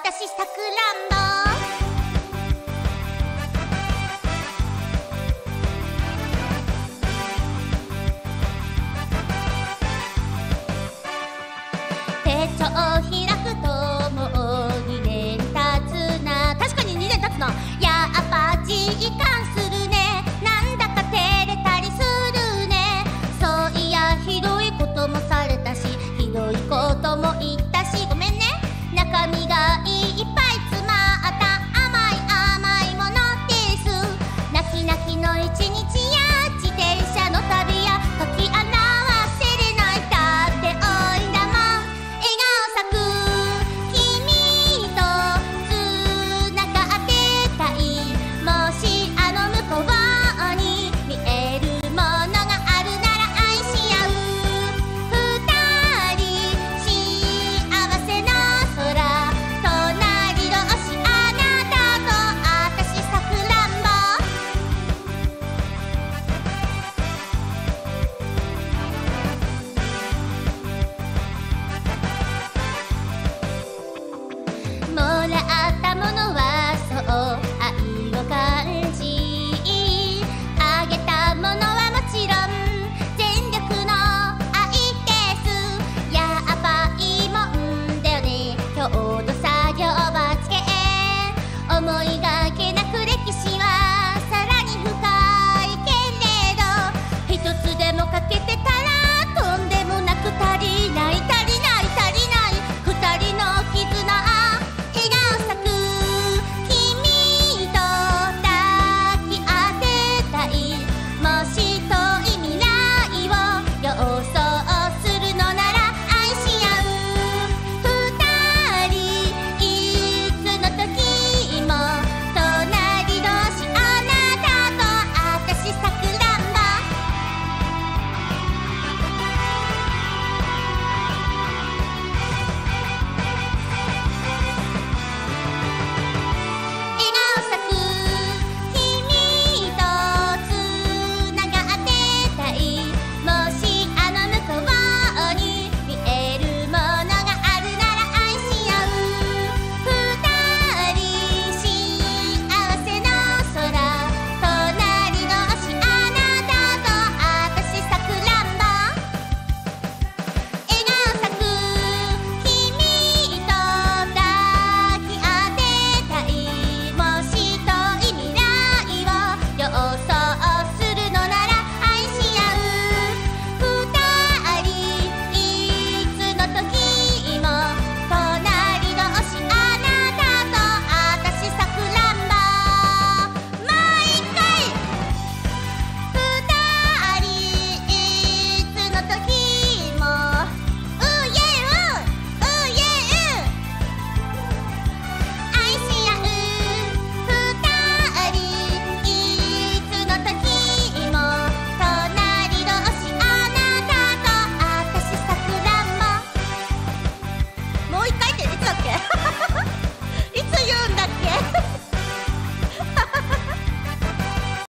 私さくらんぼ手帳を開くともう2年経つな。確かに2年経つな。やっぱ実感するね。なんだか照れたりするね。そういやひどいこともされたし、ひどいことも言ったし、ごめんね。中身がいっぱい詰まった甘い甘いものです。泣き泣きの一日や